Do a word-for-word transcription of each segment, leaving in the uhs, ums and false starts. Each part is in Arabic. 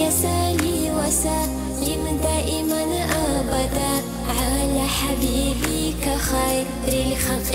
مولاي صلي وسلم دائما أبدا على حبيبك خير الخلق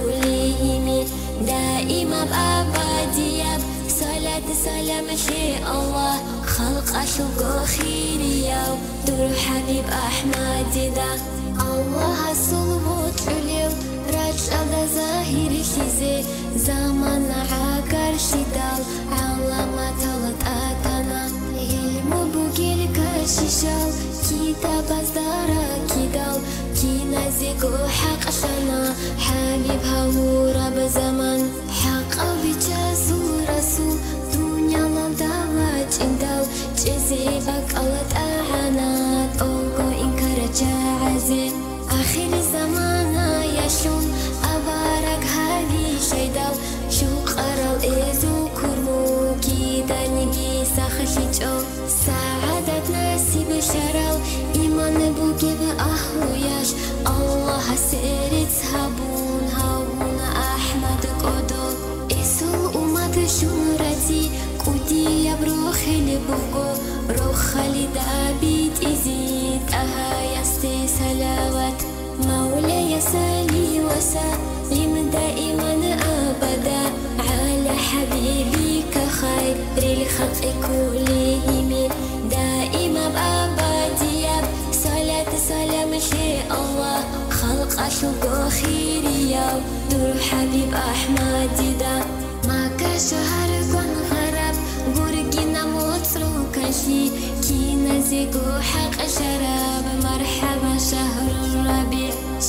كلهم دائما أبديا صلاة سلام شيء الله خلق أشوق خير يوم دور حبيب أحمد دا الله صلوات عليو رجع ظاهر شيزي زمان عاقر شدال علامة أتانا علم بوغير كاشيشال كتاب أصدارا كدال كينا زيقو حق شنا حبيب هو رب زمان حق بجاسو رسول دنيا لالداوات اندال جزيبك ألت أعنات أوغو إنكار جاعزي آخر زمان يشون أبارك هذه شيدال شو قرال إزو كرمو كيدا نجي ساخشيجو سعادة ناسي بشرال إيمان بوغيب أهو ياش الله سيرت هابون هاون أحمد قدو إسو أمد شمرتي كودي يبروخ لبوغو روخ لدابيت إزيد أها يستي سلاوات مولاي صلي وسلم دائما أبدا على حبيبك خير الخلق كلهم دائما أبديا صلاة سلام شيء الله خلق أشوق خير يوم دور حبيب أحمد دا ما كشهر كون غرب غورجينا مصرو كشي كينا زيقو حق شراب مرحبا شهر الربيع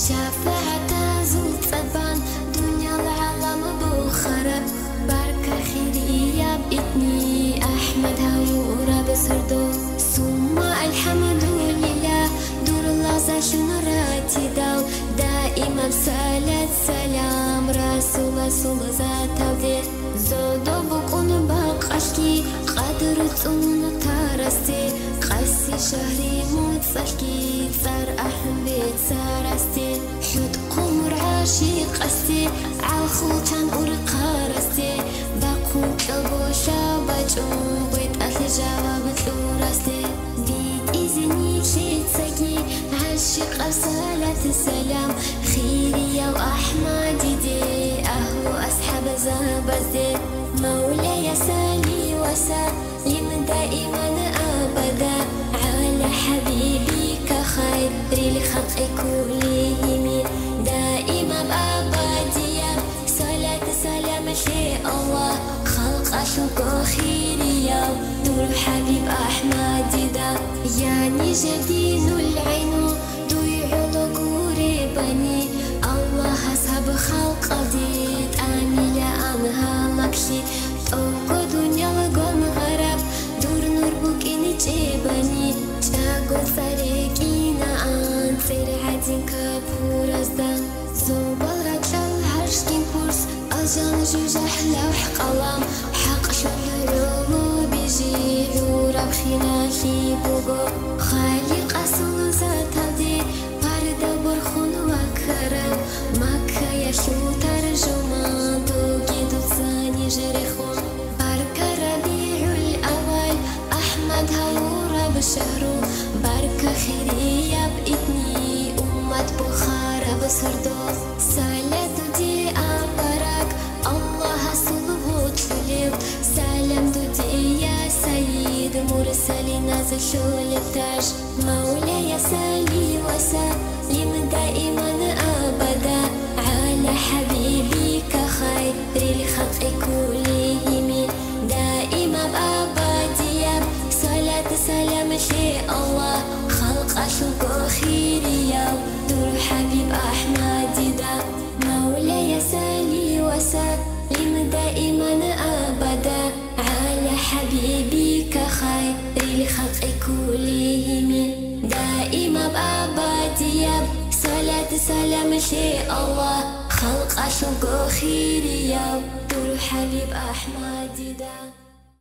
شفاعة زود صبان دنيا العالم بخرب بركة خيرية بإذني أحمد هورا بسردو ثم الحمد لله دور الله شنراتي داو دائما بصلاة سلام رسول رسول ذات ودي زودو بكون باقشكي قدر تون تارستي قاسي شهري موت فشكي صار أحمد سارستي حد قمر عاشق قستي عالخوتان أرقارستي باقون قلبو شابجو بيت أهل جواب تلورستي بيت إذني شيت سكي عاشق صلاة السلام خيري يا أحمد دي أهو أصحاب زابزي مولاي صلي وسلم دائما أبدا على حبيبك خير الخلق كلهم دائما أبديا صلاة سلام شيء الله خلق أشوق خير يوم دور حبيب أحمد دا يعني جديد العين ضيع قريبني الله أصحاب خلق ديت أني لا أنها لكشي أوكو دنيا لغن غرب دور نور بوكيني جيبني جاغو ساريكينا أن سير عدين كابور أزدان زوبال رجال هرشكين كورس أجان جوجح لوح قلم حق شهرو بيجي عورب خناشي بوغو خالق أصول ذات هدي بارد برخون وكرم مكة يشو ترجمان دوغي دوزاني جريخون بركة ربيع الأول أحمد هورا بشهرو بركة خيرية بإذني أمة بخارى بسردو صلاة دي أبارك الله صلوات عليو سلام دودي يا سيد مرسلين نازل شول التاج مولاي صلي وسلم دائما أبدا على حبيبك خير الخلق كلهم دائما أبديا صلاة سلام شيء الله خلق أشوق خير يوم دور حبيب أحمد دا مولاي صلي وسلم دائما أبدا على حبيبك خير الخلق كلهم دائما أبديا صلاة سلام شيء الله خلق أشوق خير يوم دور حبيب أحمد دا